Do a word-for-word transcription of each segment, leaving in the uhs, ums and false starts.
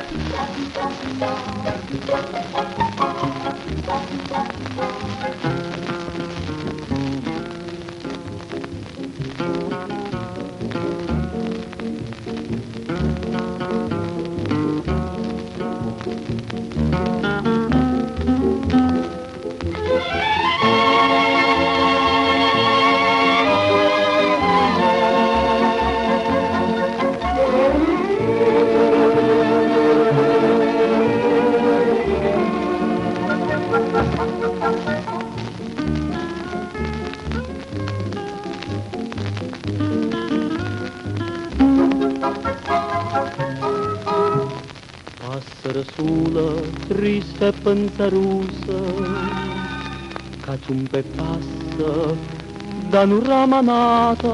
Passero sola, triste e pensarosa, che giunge e passa da un ramanata.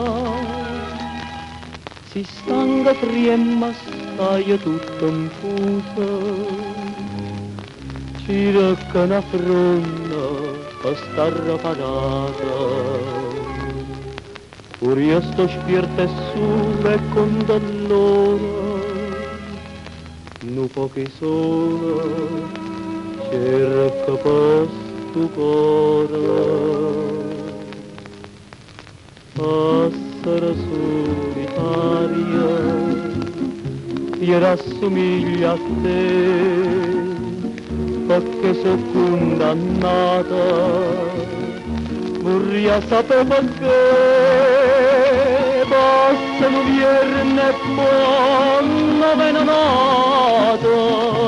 Si stanca tremma, stai tutta infusa, ci recca una fronna a star parata. Furia sto spirito e su e con dall'ora, nu pochi sola cerca posto cuore. Passera solitaria ti rassomiglia a te, perché sono condannata, vorrei sapere perché. Passano viernes e buona venenata,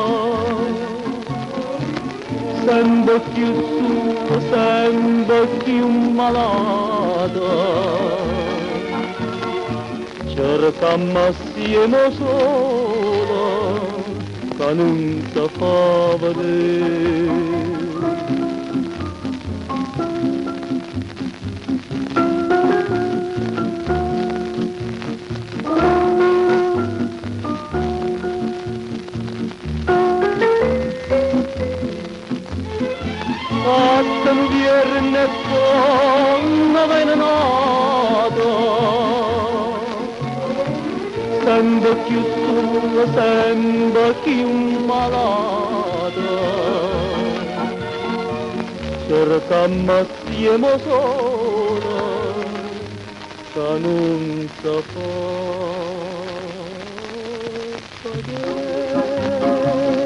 sempre più su, sempre più malata, cercammo assieme sola, che non si fa vedere. Passano viernes e buona venenata, sempre più sola, sempre più malata, cercammo assieme sola, che non si fa vedere.